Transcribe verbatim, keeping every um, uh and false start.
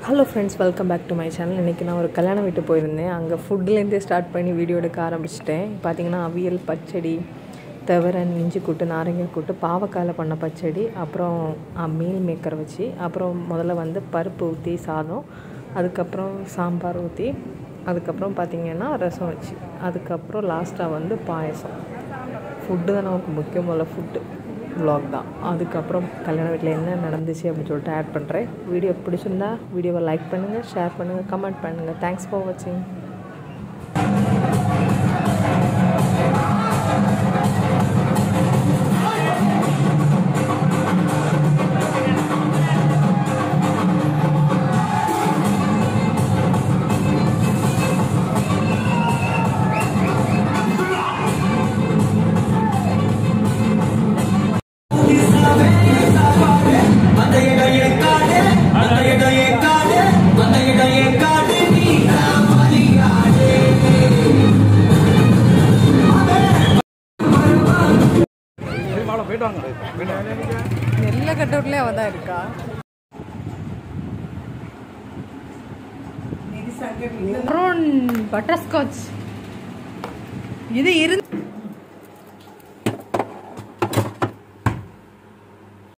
Hello friends, welcome back to my channel. இன்னைக்கு நான் ஒரு கல்யாண வீட்டு போயிருந்தேன். அங்க ஃபுட்ல இருந்தே ஸ்டார்ட் பண்ணி வீடியோ எடுக்க ஆரம்பிச்சிட்டேன். பாத்தீங்கன்னா அவியல், பச்சடி, தவரன், இஞ்சி கூட்டு, நாரங்க கூட்டு, பாவக்காயில பண்ண பச்சடி, அப்புறம் மீல் மேக்கர் வச்சு, அப்புறம் முதல்ல வந்து பருப்பு ஊத்தி சாதம், அதுக்கு அப்புறம் சாம்பார் ஊத்தி, அதுக்கு அப்புறம் பாத்தீங்கன்னா ரசம் வச்சு, அதுக்கு அப்புறம் லாஸ்டா வந்து பாயாசம். ஃபுட் தான் நமக்கு முக்கியமான ஃபுட். vlog தான். அதுக்கப்புறம் கல்யாண வீட்டில் என்ன நடந்துச்சு அப்படின்னு சொல்லிட்டு ஆட் பண்ணுறேன். வீடியோ பிடிச்சிருந்தா வீடியோவை லைக் பண்ணுங்கள், ஷேர் பண்ணுங்கள், கமெண்ட் பண்ணுங்கள். தேங்க்ஸ் ஃபார் வாட்சிங். நெல்ல கட்டவுட்லயே அவதான் இருக்கா. பட்டர் ஸ்காட்ச் இது இருந்து